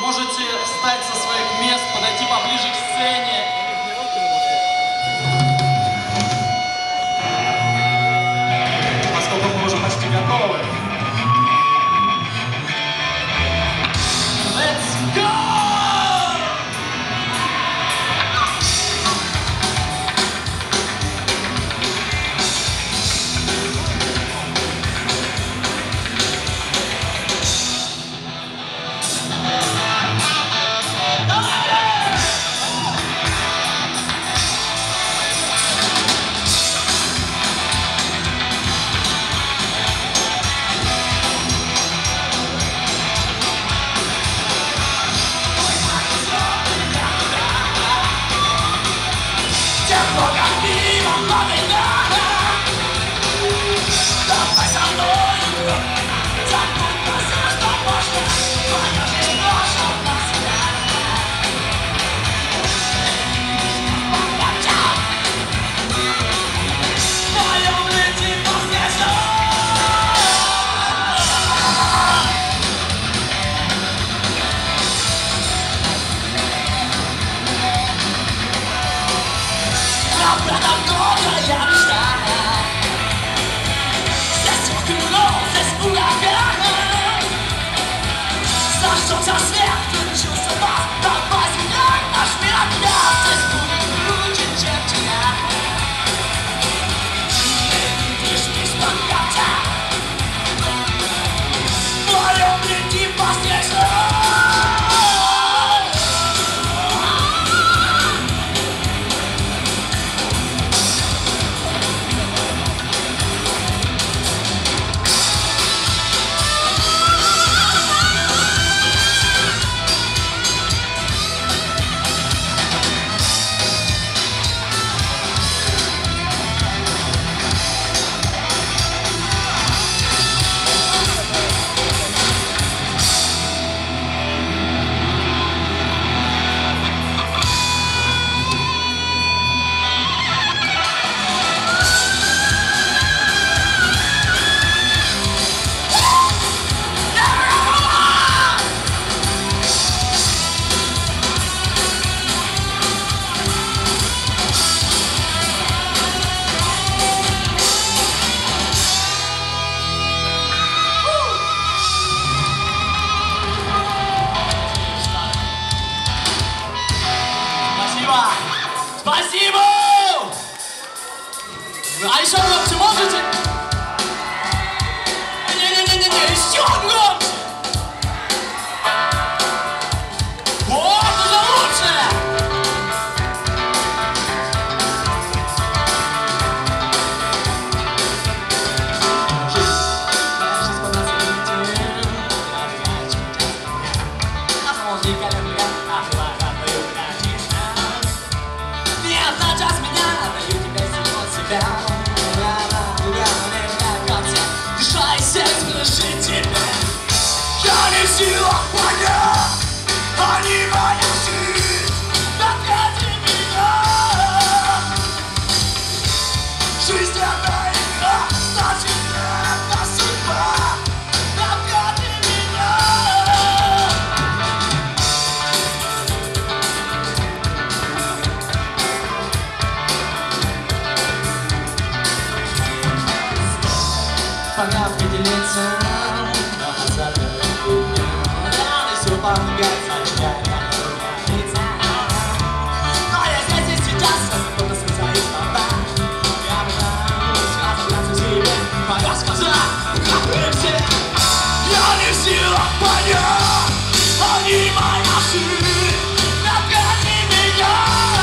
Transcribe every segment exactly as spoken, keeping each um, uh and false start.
Можете встать со своих мест, подойти поближе к сцене. Поскольку мы уже почти готовы. Let's go! Спасибо! А еще громче можете? Не-не-не-не-не, еще громче! Вот, уже лучше! Сила моя, а не моя жизнь. Накажи меня. Жизнь это игра, значит это судьба. Накажи меня. Пора определиться. Но я здесь и сейчас, кто-то свои слова. Я пытаюсь разобраться в себе. Пора сказать, как вы все. Я не в силах понять, а не моя жизнь. Накажи меня.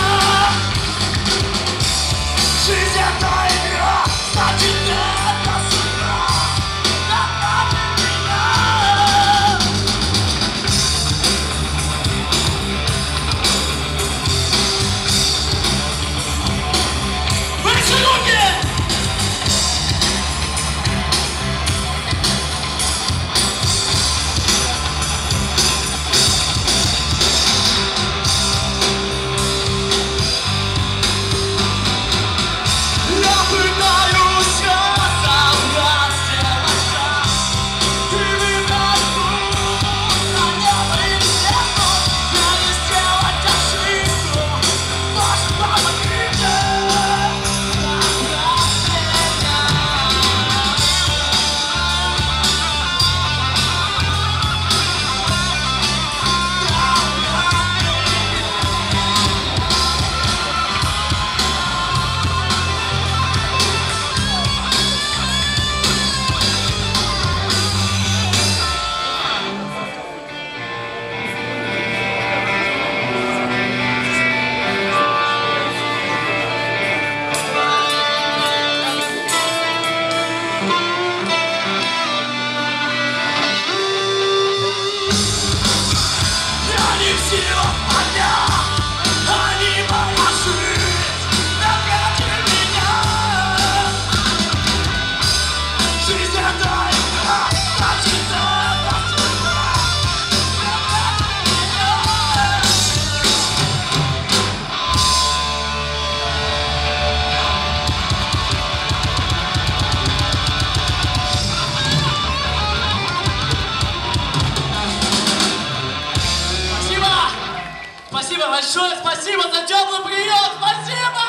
Жизнь это игра, значит это судьба. Накажи меня. Спасибо большое, спасибо за теплый прием, спасибо!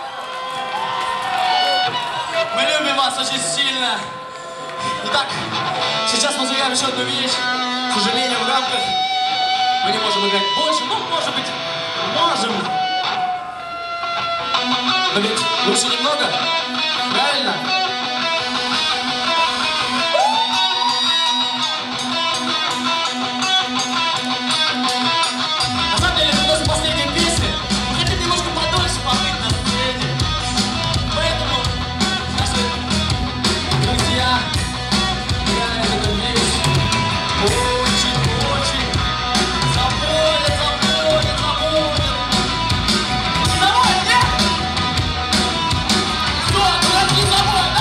Мы любим вас очень сильно. Итак, сейчас мы сыграем еще одну вещь. К сожалению, в рамках мы не можем играть больше, ну, может быть, можем. Но ведь лучше немного, правильно? На самом деле, это наша последняя песня. Мы хотим немножко подольше побыть на сцене. Поэтому наши друзья играют эту вещь очень-очень заводят, заводят, заводят. Не заводят, нет? Что, дураки, заводят?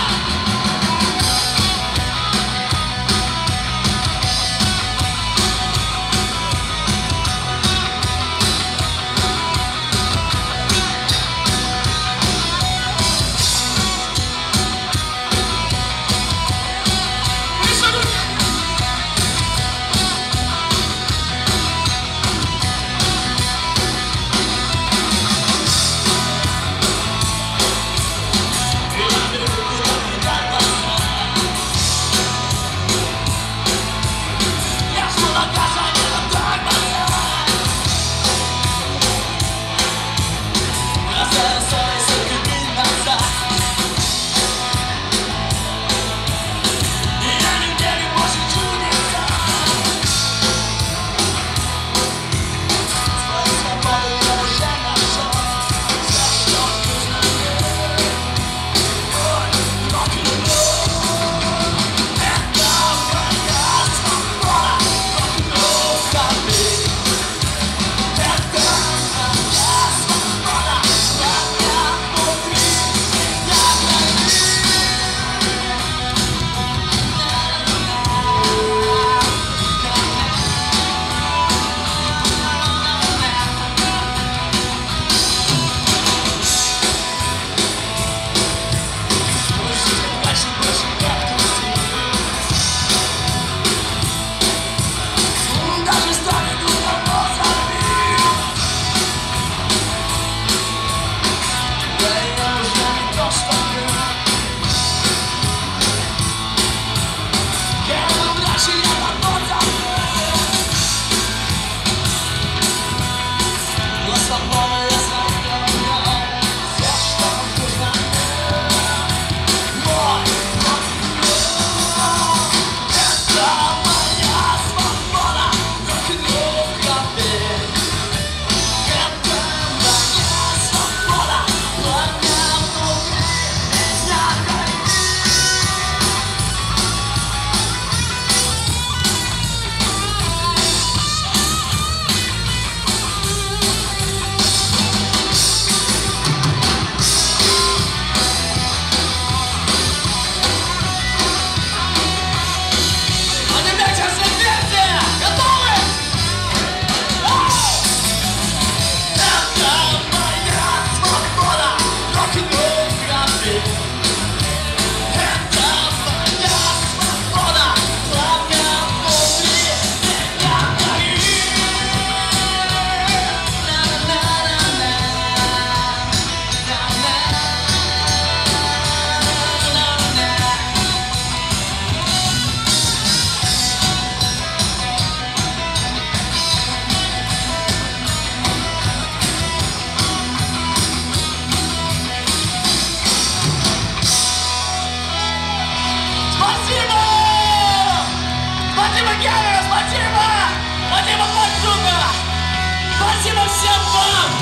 Спасибо всем вам!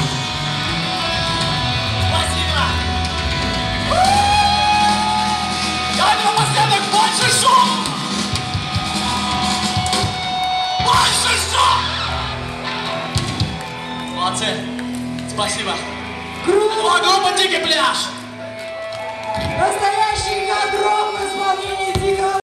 Спасибо! Давайте напоследок больше шум! Больше шум! Молодцы! Спасибо! Круто! Это была группа «Дикий пляж». Настоящий ядро в исполнении Дикого